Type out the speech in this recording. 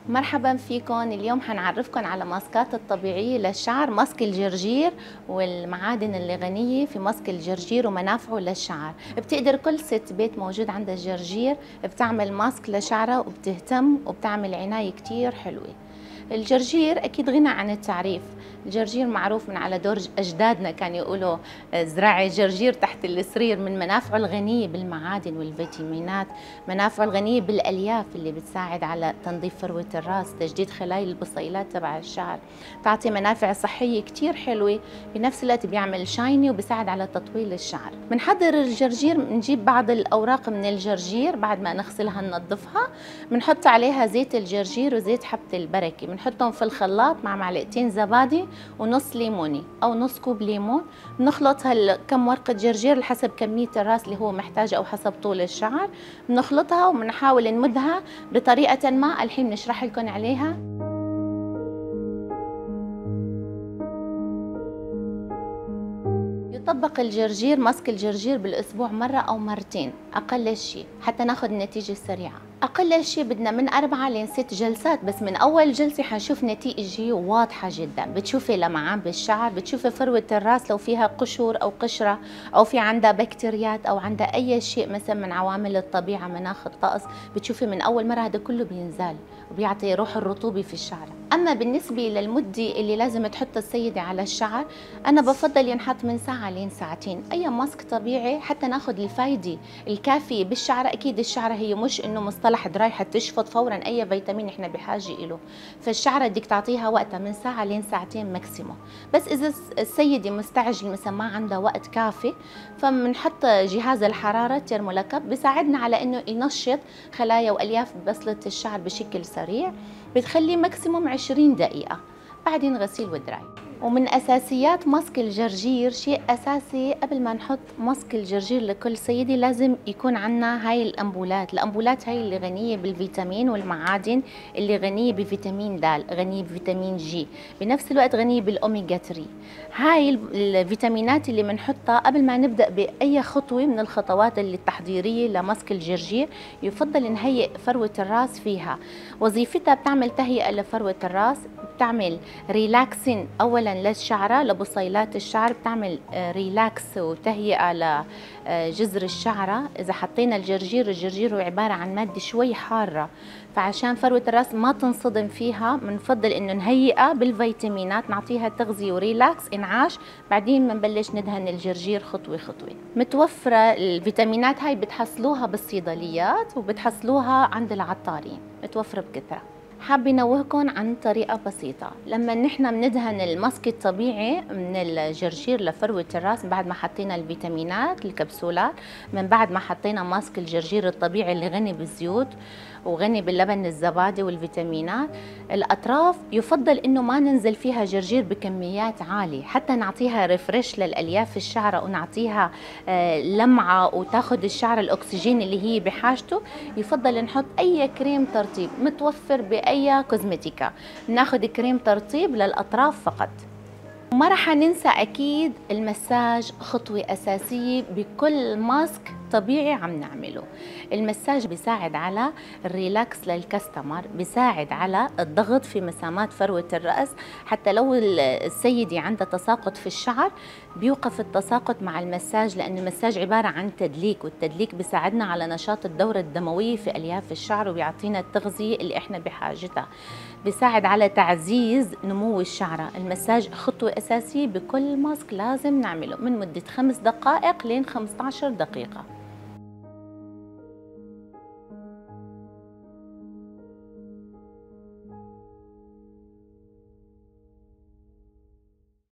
مرحبا فيكم. اليوم حنعرفكم على ماسكات الطبيعية للشعر، ماسك الجرجير والمعادن اللي غنية في ماسك الجرجير ومنافعه للشعر. بتقدر كل ست بيت موجود عندها الجرجير بتعمل ماسك لشعرها وبتهتم وبتعمل عناية كتير حلوة. الجرجير أكيد غنى عن التعريف. الجرجير معروف من على دور أجدادنا، كانوا يقولوا زراعي جرجير تحت السرير، من منافعه الغنية بالمعادن والفيتامينات، منافعه الغنية بالألياف اللي بتساعد على تنظيف فروة الراس، تجديد خلايا البصيلات تبع الشعر، تعطي منافع صحية كتير حلوة، بنفس الوقت بيعمل شايني وبيساعد على تطويل الشعر. بنحضر الجرجير، بنجيب بعض الأوراق من الجرجير بعد ما نغسلها ننظفها، بنحط عليها زيت الجرجير وزيت حبة البركة، بنحطهم في الخلاط مع معلقتين زبادي ونص ليموني او نص كوب ليمون. بنخلط كم ورقه جرجير حسب كميه الراس اللي هو محتاجه او حسب طول الشعر، بنخلطها وبنحاول نمدها بطريقه ما الحين بنشرح لكم عليها. يطبق الجرجير، ماسك الجرجير بالاسبوع مره او مرتين اقل شيء حتى ناخذ النتيجه السريعه. اقل شيء بدنا من 4 ل 6 جلسات، بس من اول جلسه حنشوف نتيجه واضحه جدا. بتشوفي لمعان بالشعر، بتشوفي فروه الراس لو فيها قشور او قشره او في عندها بكتيريات او عندها اي شيء مثلا من عوامل الطبيعه، مناخ، الطقس، بتشوفي من اول مره هذا كله بينزال وبيعطي روح الرطوبه في الشعر. اما بالنسبه للمده اللي لازم تحط السيده على الشعر، انا بفضل ينحط من ساعه لين ساعتين. اي ماسك طبيعي حتى ناخذ الفايده الكافيه بالشعر. اكيد الشعر هي مش انه مصطلح دراي حتشفط فورا، اي فيتامين احنا بحاجه له، فالشعر بدك تعطيها وقتها من ساعه لين ساعتين ماكسيموم. بس اذا السيده مستعجل مثلا ما عندها وقت كافي، فبنحط جهاز الحراره الترمولكب بيساعدنا على انه ينشط خلايا والياف ببصله الشعر بشكل سريع، بتخليه ماكسيموم 20 دقيقه، بعدين غسيل ودراي. ومن اساسيات ماسك الجرجير، شيء اساسي قبل ما نحط ماسك الجرجير لكل سيده لازم يكون عندنا هاي الامبولات هاي اللي غنيه بالفيتامين والمعادن، اللي غنيه بفيتامين د، غنيه بفيتامين جي، بنفس الوقت غنيه بالاوميجا 3. هاي الفيتامينات اللي بنحطها قبل ما نبدا باي خطوه من الخطوات اللي التحضيريه لماسك الجرجير. يفضل نهيئ فروه الراس فيها. وظيفتها بتعمل تهيئه لفروه الراس، بتعمل ريلاكسين اولا للشعره، لبصيلات الشعر، بتعمل ريلاكس وتهيئه لجذر الشعره. اذا حطينا الجرجير هو عباره عن ماده شوي حاره، فعشان فروه الراس ما تنصدم فيها بنفضل انه نهيئها بالفيتامينات، نعطيها تغذيه وريلاكس انعاش، بعدين بنبلش ندهن الجرجير خطوه خطوه. متوفره الفيتامينات هاي، بتحصلوها بالصيدليات وبتحصلوها عند العطارين، متوفره بكثره. حابة نوهكم عن طريقة بسيطة. لما نحن بندهن الماسك الطبيعي من الجرجير لفروة الراس بعد ما حطينا الفيتامينات الكبسولات، من بعد ما حطينا ماسك الجرجير الطبيعي اللي غني بالزيوت وغني باللبن الزبادي والفيتامينات، الأطراف يفضل إنه ما ننزل فيها جرجير بكميات عالية حتى نعطيها ريفرش للألياف الشعر ونعطيها لمعة وتاخد الشعر الأكسجين اللي هي بحاجته. يفضل نحط أي كريم ترطيب متوفر بأي كوزمتيكا، ناخد كريم ترطيب للأطراف فقط. ما رح ننسى أكيد المساج، خطوة أساسية بكل ماسك طبيعي عم نعمله. المساج بيساعد على الريلاكس للكاستمر، بيساعد على الضغط في مسامات فروة الرأس، حتى لو السيدة عندها تساقط في الشعر بيوقف التساقط مع المساج، لأن المساج عبارة عن تدليك، والتدليك بيساعدنا على نشاط الدورة الدموية في ألياف الشعر وبيعطينا التغذية اللي احنا بحاجتها، بيساعد على تعزيز نمو الشعرة. المساج خطوة أساسية بكل ماسك لازم نعمله من مدة 5 دقائق لين 15 دقيقة.